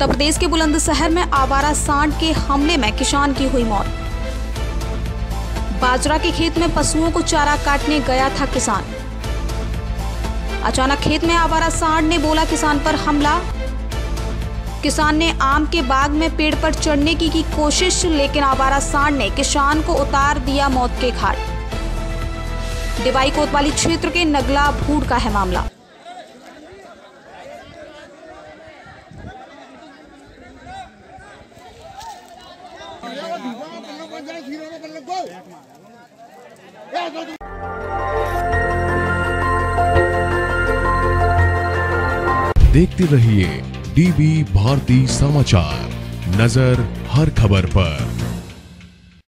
उत्तर प्रदेश के बुलंदशहर में आवारा सांड के हमले में किसान की हुई मौत। बाजरा के खेत में पशुओं को चारा काटने गया था किसान। अचानक खेत में आवारा सांड ने बोला किसान पर हमला। किसान ने आम के बाग में पेड़ पर चढ़ने की कोशिश, लेकिन आवारा सांड ने किसान को उतार दिया मौत के घाट। डिवाई कोतवाली क्षेत्र के नगला भूड़ का है मामला। देखते रहिए डीवी भारती समाचार, नजर हर खबर पर।